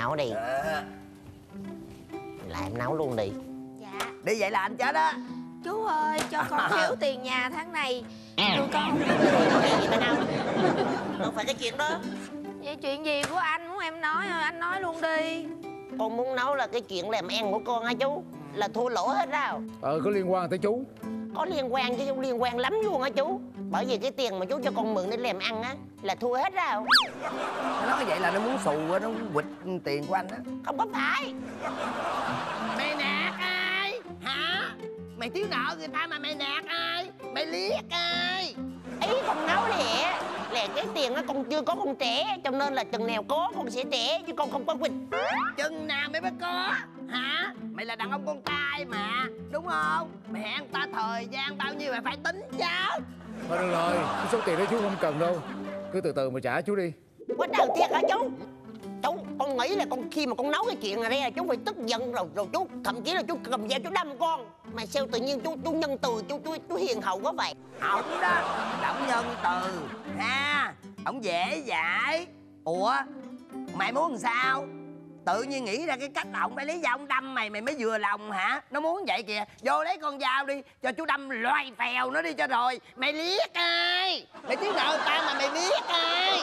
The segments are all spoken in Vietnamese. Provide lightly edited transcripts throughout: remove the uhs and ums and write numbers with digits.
nấu đi. Lại em nấu luôn đi. Dạ. Đi vậy là anh chết á. Chú ơi, cho con thiếu tiền nhà tháng này. Tụi con không biết Chuyện gì bên đâu? Đâu phải cái chuyện đó. vậy chuyện gì của anh muốn em nói thôi, anh nói luôn đi. Con muốn nấu là cái chuyện làm ăn của con hả chú? Là thua lỗ hết đâu. Có liên quan tới chú. Có liên quan chứ, liên quan lắm luôn hả chú? Bởi vì cái tiền mà chú cho con mượn để làm ăn á là thua hết đâu. Nó nói vậy là nó muốn xù á, nó muốn quỵt tiền của anh á. Không có phải. Mày nạt ai hả? Mày thiếu nợ người ta mà mày nạt ai? Mày liếc ai? Ý con nấu nè, là cái tiền á con chưa có con trẻ, cho nên là chừng nào có con sẽ trẻ, chứ con không có quỵt. Chừng nào mày mới có hả? Mày là đàn ông con trai mà, đúng không? Mày hẹn ta thời gian bao nhiêu mày phải tính chứ. Thôi được rồi, cái số tiền đó chú không cần đâu. Cứ từ từ mà trả chú đi. Quá trời thiệt hả chú? Chú, con nghĩ là khi mà con nấu cái chuyện này ra chú phải tức giận rồi chú, thậm chí là chú cầm dao chú đâm con. Mà sao tự nhiên chú nhân từ, chú hiền hậu quá vậy? Ổng đó, ổng nhân từ ha, ổng dễ dãi. Ủa, mày muốn làm sao? Tự nhiên nghĩ ra cái cách ổng phải lấy dao ổng đâm mày, mày mới vừa lòng hả? Nó muốn vậy kìa, vô lấy con dao đi, cho chú đâm loay phèo nó đi cho rồi. Mày liếc ai? Mày thiếu nợ tao mà mày liếc ai?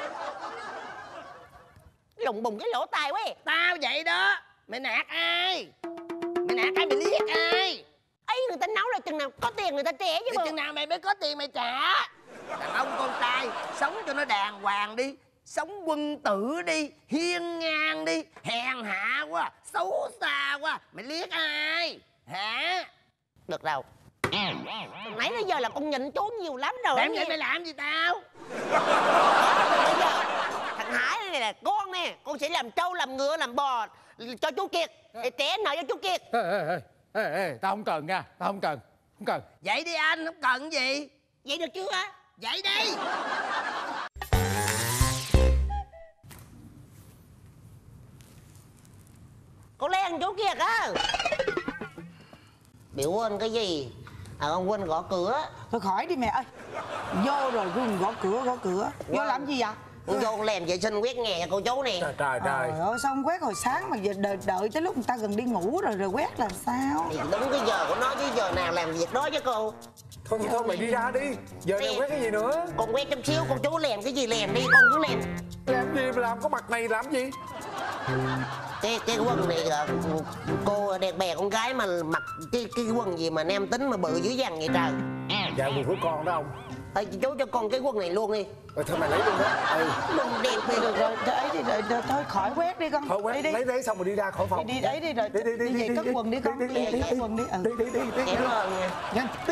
Lùng bùng cái lỗ tai quá. Tao vậy đó. Mày nạt ai? Mày nạt ai, mày liếc ai? Ấy người ta nấu là chừng nào có tiền người ta trẻ chứ Thì bộ. chừng nào mày mới có tiền mày trả. Đàn ông con trai sống cho nó đàng hoàng đi, sống quân tử đi, hiên ngang đi. Hèn hạ quá, xấu xa quá, mày liếc ai hả? Được đâu. Nãy đến giờ là con nhịn chú nhiều lắm rồi. Làm vậy mày làm gì tao? Bây giờ thằng Hải này là con nè, con sẽ làm trâu, làm ngựa, làm bò cho chú Kiệt, để trẻ nợ cho chú Kiệt. Ê, tao không cần nha, tao không cần. Không cần. Vậy đi anh, không cần gì. Vậy được chưa hả? Vậy đi. Cô Len, chú Kiệt á. Bị quên cái gì? Ông quên gõ cửa. Thôi khỏi đi mẹ ơi. Vô rồi cứ gõ cửa. Vô làm gì vậy? Con vô con làm vệ sinh quét nhà cho cô chú nè. Trời Trời ơi, sao không quét hồi sáng mà giờ đợi tới lúc người ta gần đi ngủ rồi quét làm sao? Thì đúng cái giờ của nó chứ giờ nào làm việc đó chứ cô. Thôi mày đi ra đi. Giờ này quét cái gì nữa? Con quét chút xíu, con chú làm cái gì làm đi, con cứ làm. Làm gì mà làm có mặt này làm gì? Cái quần này là cô đẹp bè con gái mà mặc cái quần gì mà nam tính mà bự dữ dằn vậy trời. Dạ quần của con đó ông. Chú cho con cái quần này luôn đi. Thôi mày lấy luôn đó. Quần đẹp thì được rồi. Thôi khỏi quét đi con. Thôi quét, đi. lấy xong rồi đi ra khỏi phòng. Đi đấy đi rồi. Đi về cất quần đi con. Đi cất quần đi. Đi. Cảm ơn nha. Nhanh, đi.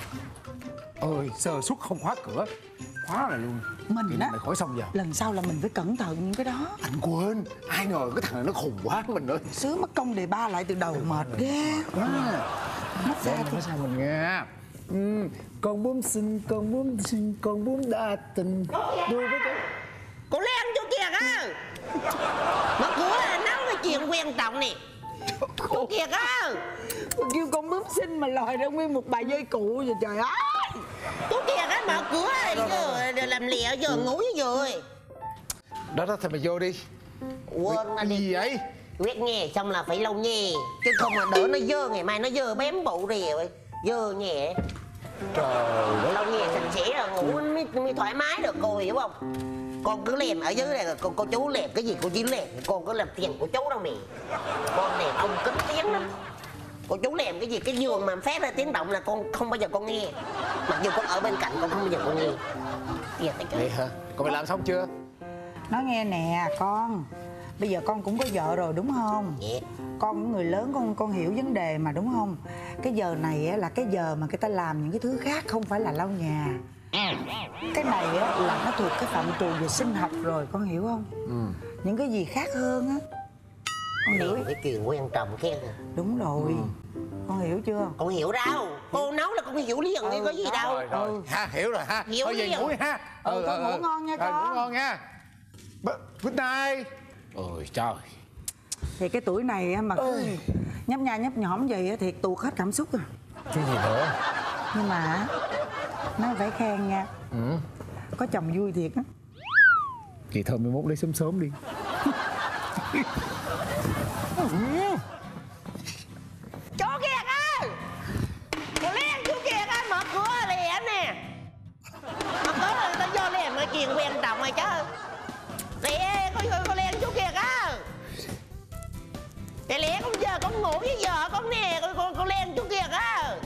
Ôi, sơ suất không khóa cửa. Khóa này luôn. Mình á, mày khỏi xong giờ. lần sau là mình phải cẩn thận cái đó. Anh quên. Ai ngờ cái thằng này nó khùng quá mình ơi. Sướng mất công đề ba lại từ đầu mệt ghê. Mất ra Nói sao mình nghe. Con bướm xinh, con bướm đa tình. Đua với cái... Cô Len chú Kiệt á. Mở cửa là nói cái chuyện quan trọng nè. Chú Kiệt á. kêu con bướm xinh mà lòi ra nguyên một bài dơi cụ rồi trời ơi. Chú Kiệt á, mở cửa rồi làm lẹ giờ ngủ với rồi. Đó thì mày vô đi. Quên mà đi. Gì vậy? Quét nghe xong là phải lau nhẹ, chứ không là đỡ nó dơ, ngày mai nó dơ bém bụ rồi dơ nhẹ. Trời Lau nhẹ sạch sẽ rồi ngủ mới thoải mái được, cô hiểu không? Con cứ làm ở dưới này, cô chú làm cái gì cô chỉ làm, con cứ làm tiền của chú đâu nè. Con này ông kính tiếng lắm. Cô chú làm cái gì, cái giường mà phát ra tiếng động là con không bao giờ con nghe. Mặc dù con ở bên cạnh con không bao giờ con nghe. Vậy hả? Còn mày làm xong chưa? Nói nghe nè con, bây giờ con cũng có vợ rồi đúng không? Dạ. Con cũng người lớn, con hiểu vấn đề mà đúng không? Cái giờ này á, là cái giờ mà người ta làm những cái thứ khác, không phải là lau nhà. Cái này á, là nó thuộc cái phạm trù về sinh học rồi, con hiểu không? Những cái gì khác hơn á, con hiểu. Cái chuyện quan trọng kia. Đúng rồi. Con hiểu chưa? Con hiểu đâu. Cô nấu là con hiểu liền đi, có gì đâu. Rồi. Ha, hiểu rồi ha. Hiểu thôi về liền. ngủ đi ha. Thôi ngủ ngon nha con. Ngủ ngon nha. Good night. Ôi trời. Thì cái tuổi này á, mà cứ nhấp nha nhấp nhõm vậy á, thiệt tuột hết cảm xúc à. Cái gì nữa? Nhưng mà á, nó phải khen nha. Có chồng vui thiệt á. Vậy thôi 11 lấy sớm đi. Chú Kiệt ơi, cô Liên, chú Kiệt ơi, mở cửa liền nè. Mở cửa rồi tao vô liền nói chuyện quan trọng rồi chứ. Liền, cô Liên, chú Kiệt á. Liền con giờ con ngủ với vợ con nè, cô Liên, chú Kiệt á.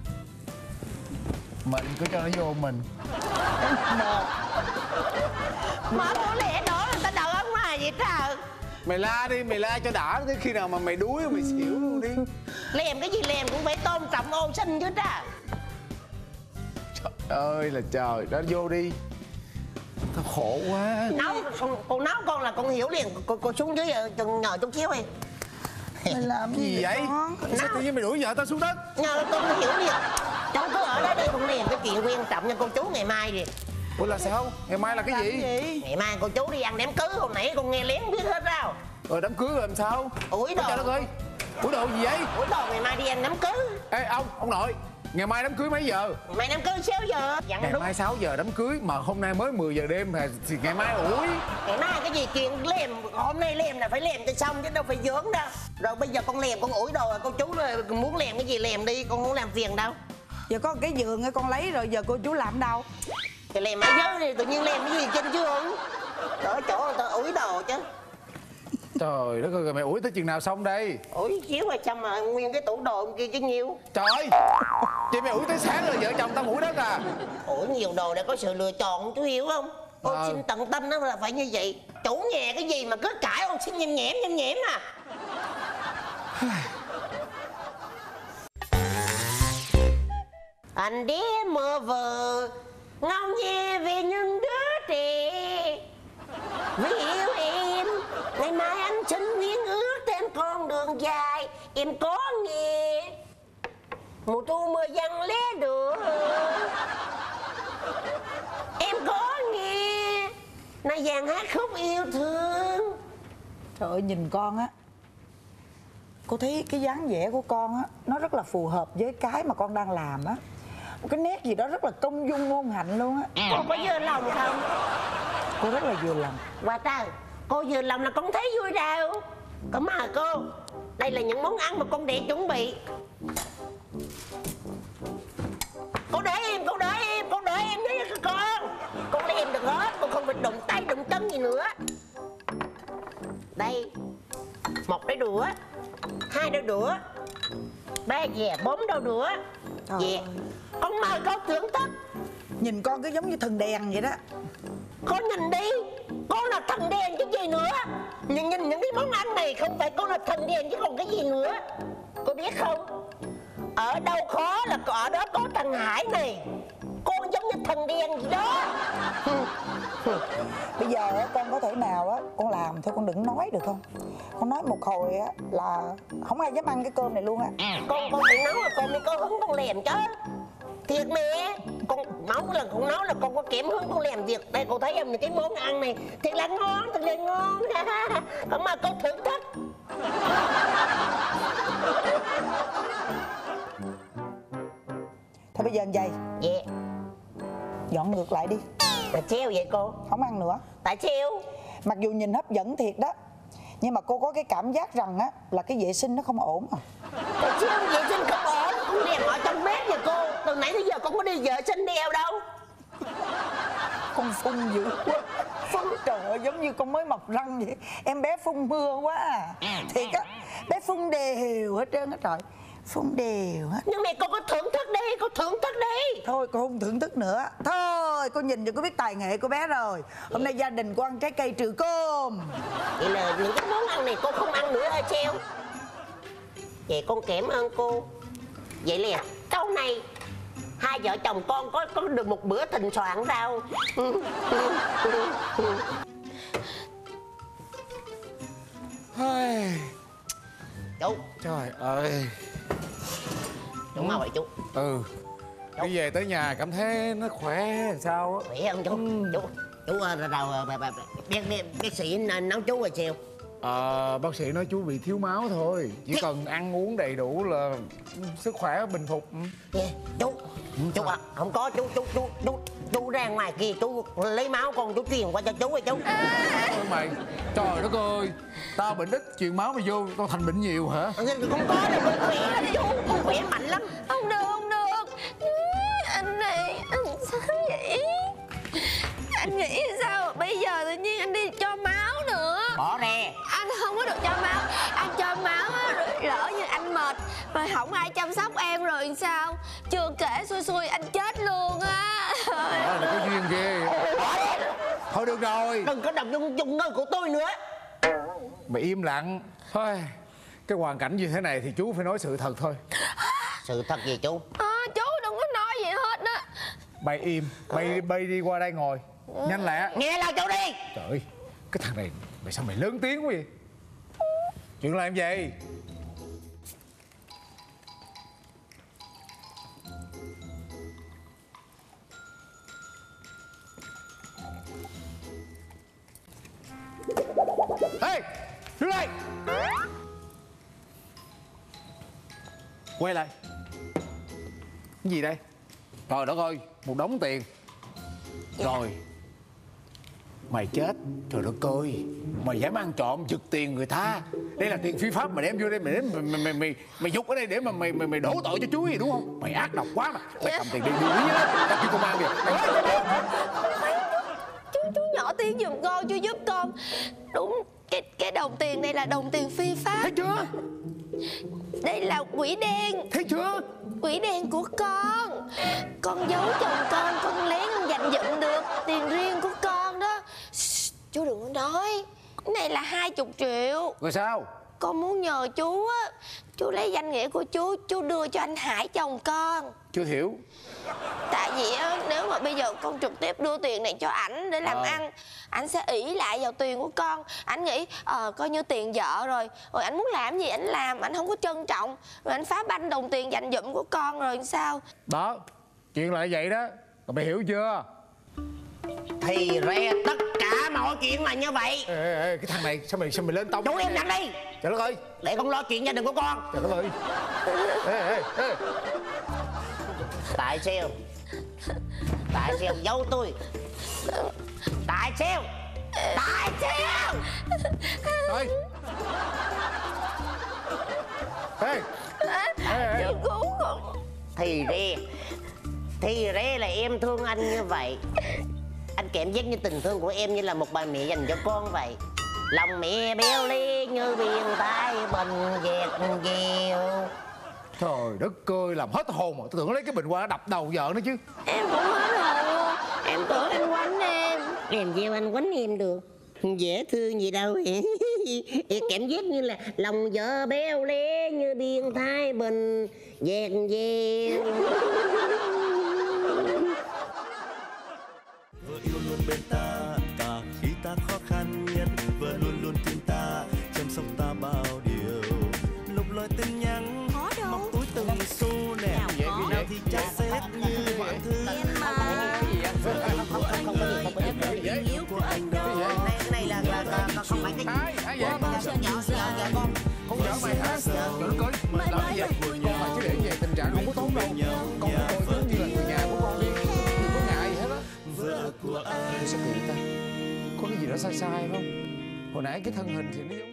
Mình cứ cho nó vô mình. Mở cửa liền đổ người ta đợi ở ngoài vậy trời. Mày la đi, mày la cho đã, tới khi nào mà mày đuối mày xỉu luôn đi. Làm cái gì làm cũng phải tôn trọng ô sinh chứ trời. Trời ơi là trời, đó vô đi. Tao khổ quá. Nấu, con nấu con là con hiểu liền, con xuống dưới nhờ chút xíu đi. Mày làm Gì vậy? Sao tự nhiên mày đuổi vợ tao xuống đất? Nhờ con hiểu liền. Cháu cứ ở đây đi con liền cái chuyện quan trọng nha cô chú ngày mai đi. Ủa là sao? Ngày mai là cái gì? Ngày mai cô chú đi ăn đám cưới, hồi nãy con nghe lén biết hết đâu. Rồi đám cưới rồi làm sao? Ủi đồ. Trời đất ơi, ủi đồ gì vậy? Ủi đồ ngày mai đi ăn đám cưới. Ê ông nội, ngày mai đám cưới mấy giờ? Ngày mai đám cưới 6 giờ. Dặn Ngày đúng. mai 6 giờ đám cưới mà hôm nay mới 10 giờ đêm thì ngày mai ủi. Ngày mai cái gì chuyện làm, hôm nay làm là phải làm cho xong chứ đâu phải vướng đâu. Rồi bây giờ con làm con ủi đồ rồi cô chú rồi muốn làm cái gì làm đi, con không làm phiền đâu. Giờ có cái giường con lấy rồi, giờ cô chú làm đâu? Thì làm ở dưới thì tự nhiên làm cái gì trên giường. Ở chỗ người ta ủi đồ chứ. Trời đất ơi, mày ủi tới chừng nào xong đây? Ủi xíu rồi xong mà nguyên cái tủ đồ kia chứ nhiêu. Trời ơi, chị mày ủi tới sáng rồi vợ chồng tao ủi đất à? Ủi nhiều đồ để có sự lựa chọn chú hiểu không? Ô xin tận tâm nó là phải như vậy. Chủ nhà cái gì mà cứ cãi ô xin nhem nhẽm à. Anh đi mơ vờ ngao nghe về những đứa trẻ. Vì yêu em, ngày mai anh xin viên ước trên con đường dài. Em có nghe mùa thu mưa giăng lé đường. Em có nghe này dàn hát khúc yêu thương. Trời ơi, nhìn con á, cô thấy cái dáng vẻ của con á, nó rất là phù hợp với cái mà con đang làm á. Một cái nét gì đó rất là công dung ngôn hạnh luôn á. Cô có vừa lòng không? Cô rất là vừa lòng. Qua trời, cô vừa lòng là con thấy vui đâu. Có mà cô, đây là những món ăn mà con để chuẩn bị. Cô đợi em với con. Con lấy em được hết, con không phải đụng tay đụng chân gì nữa. Đây, 1 đôi đũa, 2 đôi đũa, 3 dẻ, 4 đôi đũa. Dẻ, con mời con thưởng thức. Nhìn con cứ giống như thần đèn vậy đó. Con nhìn đi, con là thần đèn chứ gì nữa. Nhìn những cái món ăn này không phải con là thần đèn chứ còn cái gì nữa. Cô biết không, ở đâu khó là ở đó có thằng Hải này. Con giống như thần đèn gì đó. Bây giờ á, con có thể nào á, con làm thôi, con đừng nói được không? Con nói một hồi á là không ai dám ăn cái cơm này luôn á. Con phải nấu là con mới có hứng con làm chứ. Thiệt mẹ, con nấu là con có kém hứng con làm việc. Đây cô thấy không, cái món ăn này thiệt là ngon, Không mà con thưởng thức. Thôi bây giờ vậy, Dạ. dọn ngược lại đi. Mà treo vậy cô? Không ăn nữa. Tại treo? Mặc dù nhìn hấp dẫn thiệt đó, nhưng mà cô có cái cảm giác rằng á là cái vệ sinh nó không ổn à. Tại treo vệ sinh không ổn. Con làm ở trong bếp vậy cô. Từ nãy tới giờ con có đi vệ sinh đeo đâu. Con phun dữ quá. Phun trời ơi, giống như con mới mọc răng vậy. Em bé phun mưa quá à. Thiệt á, bé phun đều hết trơn á trời. Phun đều hết. Nhưng mà cô có thưởng thức đi, cô thưởng thức đi. Thôi cô không thưởng thức nữa. Thôi cô nhìn cho cô biết tài nghệ của bé rồi. Hôm nay gia đình cô ăn trái cây trừ cơm. Vậy là những cái món ăn này cô không ăn nữa hả treo? Vậy con cảm ơn cô. Vậy là sau này hai vợ chồng con có được một bữa thịnh soạn đâu. Chú. Trời ơi. Chú ngồi chú. Đi về tới nhà cảm thấy nó khỏe sao á. Khỏe không chú? Chú bác sĩ nấu chú rồi sao? Bác sĩ nói chú bị thiếu máu thôi. Chỉ cần ăn uống đầy đủ là sức khỏe bình phục. Chú. Chú à, không có chú. chú ra ngoài kia chú lấy máu con chú truyền qua cho chú rồi chú. Ôi mày, trời đất ơi, tao bệnh ít truyền máu mày vô, tao thành bệnh nhiều hả? Không có đâu, con khỏe lắm chú, con khỏe mạnh lắm. Không được, không được. Anh này, anh sao vậy? Anh nghĩ sao bây giờ tự nhiên anh đi cho máu nữa? Bỏ ra. Anh không có được cho máu. Anh cho máu á, rồi lỡ như anh mệt rồi không ai chăm sóc em rồi sao? Chưa kể xui xui anh chết luôn á. Đó là có duyên ghê. Thôi được rồi, Đừng có đập dùng nơi của tôi nữa. mày im lặng. Thôi, cái hoàn cảnh như thế này thì chú phải nói sự thật thôi. Sự thật gì chú? Chú đừng có nói gì hết á. Mày im, bay đi qua đây ngồi. Nhanh lẹ. Nghe lời chú đi. Trời ơi, cái thằng này, mày sao mày lớn tiếng quá vậy? Chuyện làm gì? Ê, đứng lại. Quay lại. Cái gì đây? Trời đất ơi, một đống tiền. Rồi mày chết, trời đất ơi, mày dám ăn trộm giật tiền người ta. Đây là tiền phi pháp mà đem vô đây mày giục ở đây để mà mày đổ tội cho chú gì đúng không? Mày ác độc quá mà. Mày cầm tiền đi đi á, tao kêu công an kìa. Chú nhỏ tiếng giùm con, chú giúp con. Đúng, cái đồng tiền này là đồng tiền phi pháp. Thấy chưa? Đây là quỹ đen. Thấy chưa? Quỹ đen của con giấu chồng con lén con dành dụm được tiền riêng của con đó. Chú đừng có nói. Cái này là 20 triệu. Rồi sao? Con muốn nhờ chú á, chú lấy danh nghĩa của chú đưa cho anh Hải chồng con. Chưa hiểu. Tại vì á, nếu mà bây giờ con trực tiếp đưa tiền này cho ảnh để làm ăn, ảnh sẽ ỷ lại vào tiền của con. Ảnh nghĩ coi như tiền vợ rồi ảnh muốn làm gì ảnh làm, ảnh không có trân trọng, rồi ảnh phá banh đồng tiền dành dụm của con rồi sao? Đó, chuyện là vậy đó. Rồi mày hiểu chưa? Thì ra tất cả mọi chuyện là như vậy. Ê, cái thằng này sao mày lên tông? Chú im lặng đi. Trời đất ơi. Để con lo chuyện gia đình của con. Trời đất ơi. Ê. Tại sao? Tại sao giấu tôi? Tại sao? Tại sao? Thôi. Ê. Chú cứu con. Thì ra là em thương anh như vậy. Anh cảm giác như tình thương của em như là một bà mẹ dành cho con vậy. Lòng mẹ béo li như biển tay bình dẹt dèo. Trời đất ơi, làm hết hồn rồi. Tôi tưởng lấy cái bình hoa đập đầu vợ nữa chứ. Em cũng hết hồn luôn. Em tưởng anh quánh em. Làm sao anh quánh em được? Dễ thương gì đâu. Cảm giác như là lòng vợ béo lé như biển thái bình dẹt dèo. Vợ yêu luôn bên ta cả khi ta khó khăn nhất, vợ luôn luôn tin ta chăm sóc ta bao điều, lục lọi tin nhắn móc túi từng xu nè, nào thì trả xét như mọi thứ tình yêu của anh đó. Cái này là không phải cái Ai vậy? con Không vợ mày hả? Trời đất ơi, mày làm gì vậy? Con mày chứ để về tình trạng không có tốt đâu. Con coi giống như là người nhà của con đi. Đừng có ngại gì hết á. vợ của anh. Tôi sẽ nghĩ ta có cái gì đó sai sai phải không? Hồi nãy cái thân hình thì nó giống